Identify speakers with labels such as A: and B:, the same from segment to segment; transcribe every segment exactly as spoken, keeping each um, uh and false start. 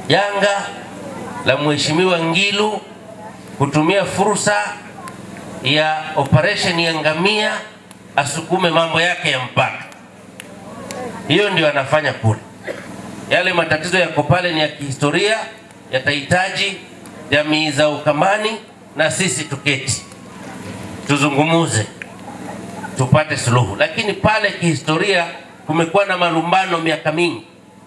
A: janga la Mheshimiwa Ngilu kutumia fursa ya operation ya ngamia asukume mambo yake ya mpaka. Hiyo ndio anafanya kule. Yale matatizo yako pale ni ya kihistoria, yatahitaji jamii za Ukambani na sisi tuketi tuzungumuze tupate suluhu. Lakini pale kihistoria kumekuwa na malumbano miaka mingi.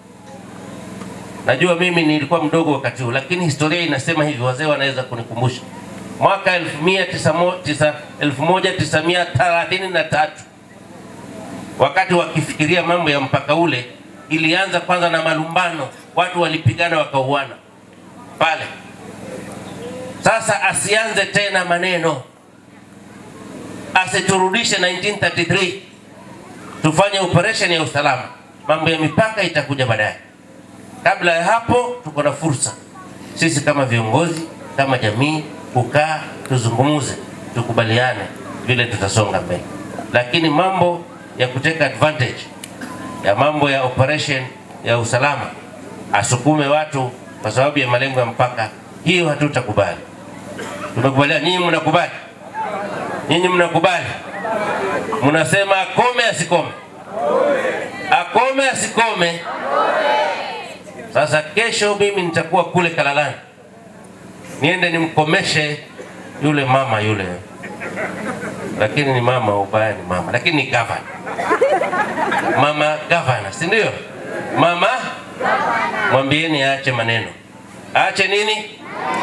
A: Najua mimi nilikuwa mdogo wakati huo, lakini historia inasema hivi, wazee wanaweza kunikumbusha. Mwaka elfu moja tisa mia thelathini na tatu wakati wakifikiria mambo ya mpaka ule, ilianza kwanza na malumbano, watu walipigana wakauana pale. Sasa asianze tena maneno, asiturudishe nineteen thirty-three, tufanye operation ya usalama. Mambo ya mipaka itakuja baadaye. Kabla ya hapo tuko na fursa sisi kama viongozi, kama jamii, kukaa tuzungumuze, tukubaliane vile tutasonga mbele. Lakini mambo ya kuteka advantage ya mambo ya operation ya usalama asukume watu kwa sababu ya malengo ya mpaka, hiyo hatutakubali. Tumekubaliana, nyinyi mnakubali? Nyinyi mnakubali? Mnasema akome asikome? Akome asikome? Sasa kesho mimi nitakuwa kule Kalalani, niende nimkomeshe yule mama yule. Lakini ni mama, ubaya ni mama, lakini ni gavana. Mama gavana, si ndio? Mama gavana. Mwambieni aache maneno. Aache nini?